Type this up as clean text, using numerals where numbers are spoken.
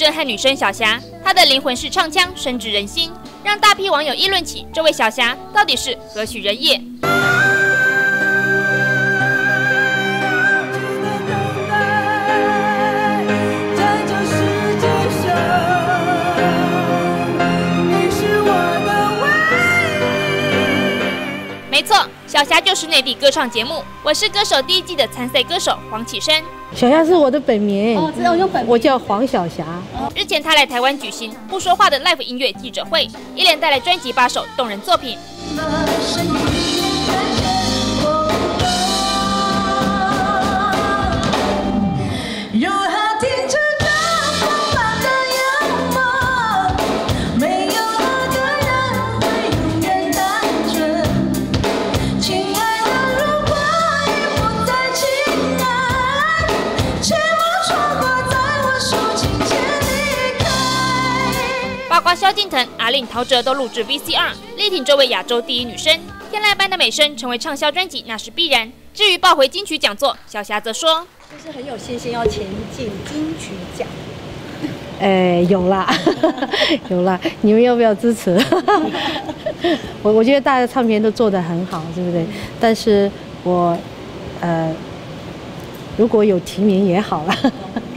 震撼女生小霞，她的灵魂式唱腔深植人心，让大批网友议论起这位小霞到底是何许人也。没错，小霞就是内地歌唱节目《我是歌手》第1季的参赛歌手黄启生。 小霞是我的本名， 只有用本名。 我叫黄小霞。 日前，她来台湾举行不说话的 live 音乐记者会，一连带来专辑8首动人作品。包括萧敬腾、阿令、陶喆都录制 VCR， 力挺这位亚洲第1女生。天籁般的美声成为畅销专辑，那是必然。至于抱回金曲讲座，小霞则说：“ 就是很有信心要前进金曲奖。” 有啦，有啦，你们要不要支持？我觉得大家唱片都做得很好，对不对？但是我如果有提名也好了。